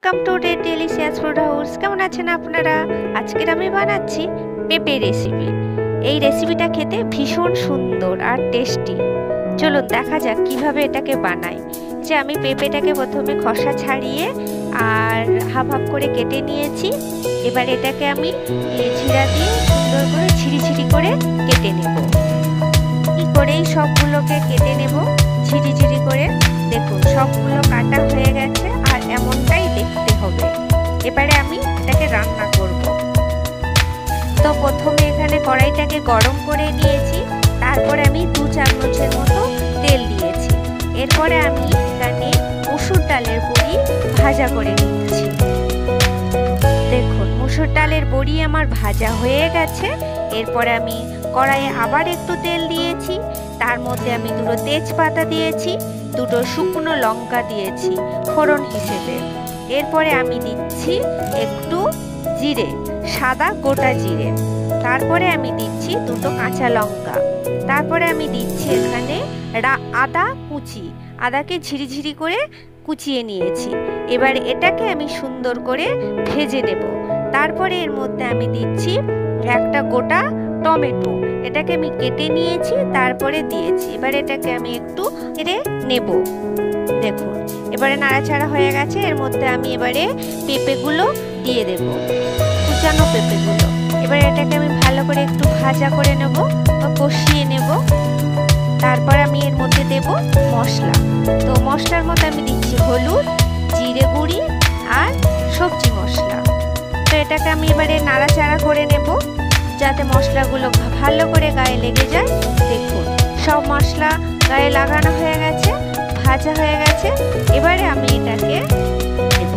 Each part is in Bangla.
Welcome to red delicious food house. কেমন আছেন আপনারা? আজকের আমি বানাচ্ছি পেঁপে রেসিপি। এই রেসিপিটা খেতে ভীষণ সুন্দর আর টেস্টি। চলুন দেখা যাক কিভাবে এটাকে বানাই। যে আমি পেঁপেটাকে প্রথমে খোসা ছাড়িয়ে আর হাফ হাফ করে কেটে নিয়েছি। এবার এটাকে আমি জিরা দিয়ে সুন্দর করে ঝিরি করে কেটে নেব। কি করেই সবগুলোকে কেটে নেব ঝিরি করে। দেখুন সবগুলো কাটা হয়ে গেছে আর এমনটাই দেখতে হবে। এবারে আমি এটাকে রান্না করব। তো প্রথমে এখানে কড়াইটাকে গরম করে নিয়েছি, তারপরে আমি 2 চামচের মতো তেল দিয়েছি। এরপরে আমি এখানে মসুর ডালের বড়ি ভাজা করে নিচ্ছি। দেখুন মসুর ডালের বড়ি আমার ভাজা হয়ে গেছে। এরপরে আমি কড়াইয়ে আবার একটু তেল দিয়েছি, তার মধ্যে আমি 2 তেজপাতা দিয়েছি, 2 শুকনো লঙ্কা দিয়েছি ফোড়ন হিসেবে। এরপরে আমি দিচ্ছি একটু জিরে, সাদা গোটা জিরে। তারপরে আমি দিচ্ছি 2 কাঁচা লঙ্কা। তারপরে আমি দিচ্ছি এখানে আদা কুচি, আদাকে ঝিরি করে কুচিয়ে নিয়েছি। এবার এটাকে আমি সুন্দর করে ভেজে নেব। তারপরে এর মধ্যে আমি দিচ্ছি একটা গোটা টমেটো, এটাকে আমি কেটে নিয়েছি, তারপরে দিয়েছি। এবার এটাকে আমি একটু নেড়ে নেব। দেখুন এবারে নাড়াচাড়া হয়ে গেছে। এর মধ্যে আমি এবারে পেঁপেগুলো দিয়ে দেব, কুচানো পেঁপেগুলো। এবার এটাকে আমি ভালো করে একটু ভাজা করে নেব বা কষিয়ে নেব। তারপর আমি এর মধ্যে দেব মশলা। তো মশলার মধ্যে আমি দিচ্ছি হলুদ, জিরে গুঁড়ি আর সবজি মশলা। তো এটাকে আমি এবারে নাড়াচাড়া করে নেব যাতে মশলাগুলো ভালো করে গায়ে লেগে যায়। দেখুন সব মশলা গায়ে লাগানো হয়ে গেছে, ভাজা হয়ে গেছে। এবারে আমি এটাকে দেব।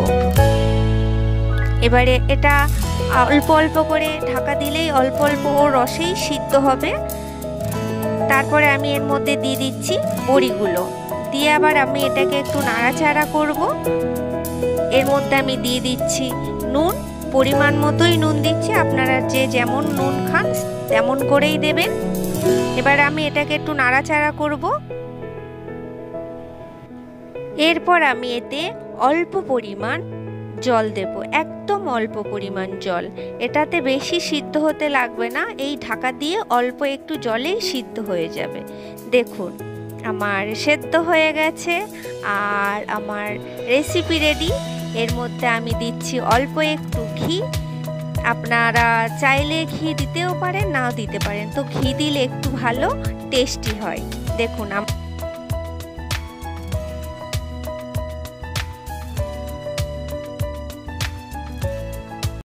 এবারে এটা অল্প অল্প করে ঢাকা দিলেই অল্প রসেই সিদ্ধ হবে। তারপরে আমি এর মধ্যে দিয়ে দিচ্ছি বড়িগুলো, দিয়ে আবার আমি এটাকে একটু নাড়াচাড়া করব। এর মধ্যে আমি দিয়ে দিচ্ছি নুন, পরিমাণ মতোই নুন দিচ্ছি। আপনারা যে যেমন নুন খান তেমন করেই দেবেন। এবার আমি এটাকে একটু নাড়াচাড়া করব। এরপর আমি এতে অল্প পরিমাণ জল দেব, একদম অল্প পরিমাণ জল। এটাতে বেশি সিদ্ধ হতে লাগবে না, এই ঢাকা দিয়ে অল্প একটু জলেই সিদ্ধ হয়ে যাবে। দেখুন আমার সেদ্ধ হয়ে গেছে আর আমার রেসিপি রেডি। এর মধ্যে আমি দিচ্ছি অল্প একটু ঘি। আপনারা চাইলে ঘি দিতেও পারেন, নাও দিতে পারেন। তো ঘি দিলে একটু ভালো টেস্টি হয়। দেখুন